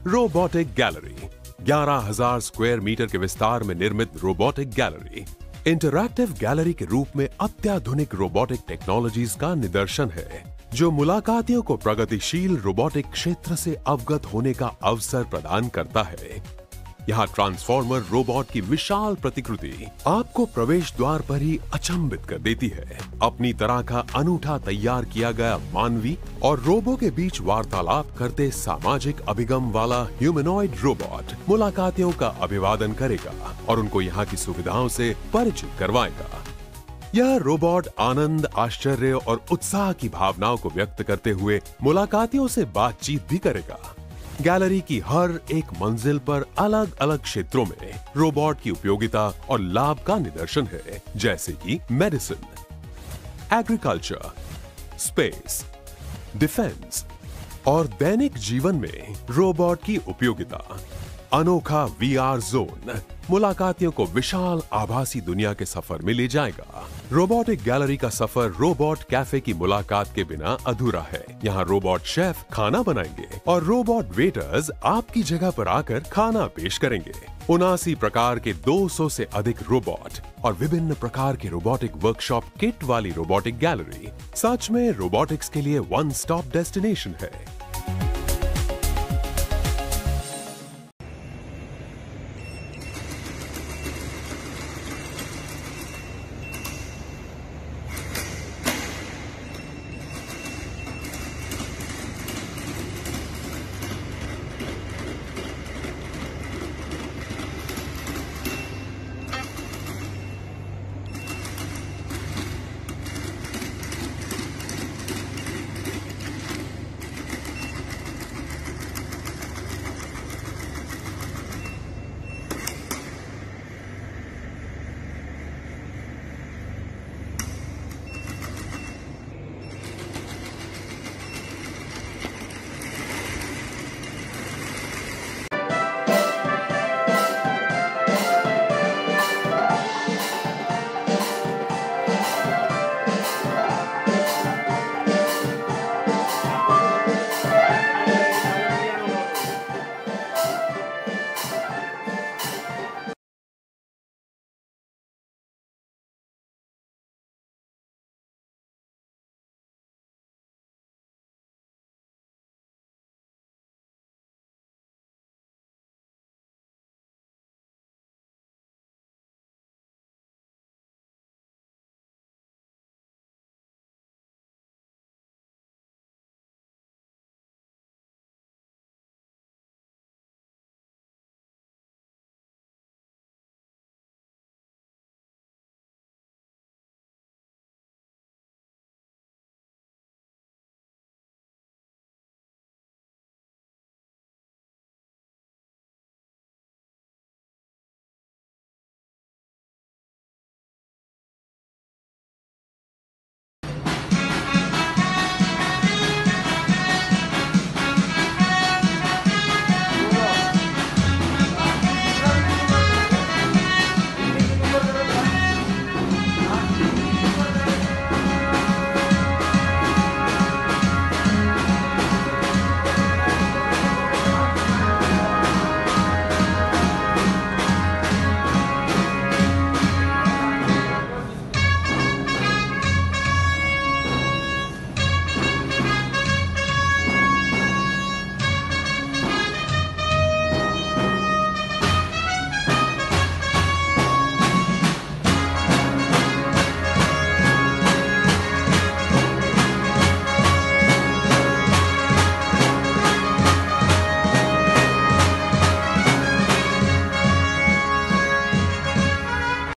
Robotic gallery 11,000 square metre के विस्तार में निर्मित रोबोटिक गैलरी इंटरैक्टिव गैलरी के रूप में अत्याधुनिक रोबोटिक टेक्नोलॉजीज का निदर्शन है, जो मुलाकातियों को प्रगतिशील रोबोटिक क्षेत्र से अवगत होने का अवसर प्रदान करता है। यहाँ ट्रांसफॉर्मर रोबोट की विशाल प्रतिकृति आपको प्रवेश द्वार पर ही अचंभित कर देती है। अपनी तरह का अनूठा तैयार किया गया मानवी और रोबो के बीच वार्तालाप करते सामाजिक अभिगम वाला ह्यूमनॉइड रोबोट मुलाकातियों का अभिवादन करेगा और उनको यहाँ की सुविधाओं से परिचित करवाएगा। यह रोबोट आनंद, आश्चर्य और उत्साह की भावनाओं को व्यक्त करते हुए मुलाकातियों से बातचीत भी करेगा। गैलरी की हर एक मंजिल पर अलग अलग क्षेत्रों में रोबोट की उपयोगिता और लाभ का निदर्शन है, जैसे कि मेडिसिन, एग्रीकल्चर, स्पेस, डिफेंस और दैनिक जीवन में रोबोट की उपयोगिता। अनोखा वीआर जोन मुलाकातियों को विशाल आभासी दुनिया के सफर में ले जाएगा। रोबोटिक गैलरी का सफर रोबोट कैफे की मुलाकात के बिना अधूरा है। यहाँ रोबोट शेफ खाना बनाएंगे और रोबोट वेटर्स आपकी जगह पर आकर खाना पेश करेंगे। 79 प्रकार के 200 से अधिक रोबोट और विभिन्न प्रकार के रोबोटिक वर्कशॉप किट वाली रोबोटिक गैलरी सच में रोबोटिक्स के लिए वन स्टॉप डेस्टिनेशन है।